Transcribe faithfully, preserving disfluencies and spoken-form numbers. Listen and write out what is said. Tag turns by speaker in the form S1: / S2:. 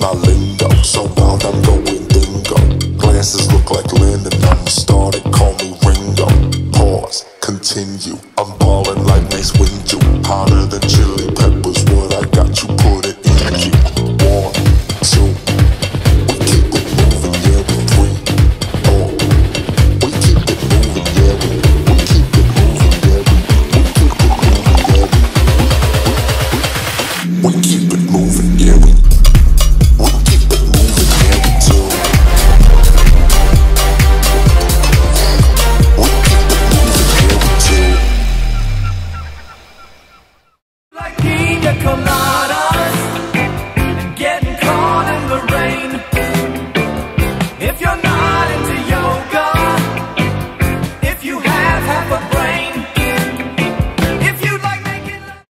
S1: my lingo. So wild I'm going dingo. Glasses look like Landon, I'm started, call me Ringo. Pause, continue, I'm ballin' like Mace Windu. Hotter than chili peppers, what I got you put it in you. One, two, we keep it moving, yeah, we three, four. We keep it moving, yeah, we, we keep it moving, yeah, we, we keep it moving, yeah, we, we keep it moving, yeah, we, we keep it moving, yeah, we two. We keep it moving, yeah, we two.
S2: Like pina colada.